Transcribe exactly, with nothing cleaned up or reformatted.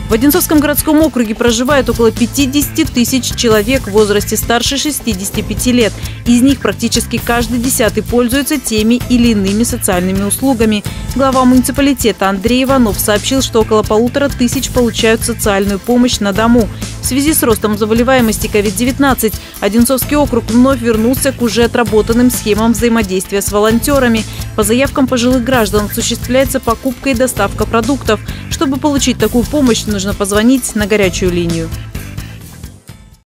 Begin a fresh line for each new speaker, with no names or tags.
В Одинцовском городском округе проживает около пятидесяти тысяч человек в возрасте старше шестидесяти пяти лет. Из них практически каждый десятый пользуется теми или иными социальными услугами. Глава муниципалитета Андрей Иванов сообщил, что около полутора тысяч получают социальную помощь на дому. В связи с ростом заболеваемости ковид девятнадцать Одинцовский округ вновь вернулся к уже отработанным схемам взаимодействия с волонтерами. По заявкам пожилых граждан осуществляется покупка и доставка продуктов. Чтобы получить такую помощь, нужно позвонить на горячую линию.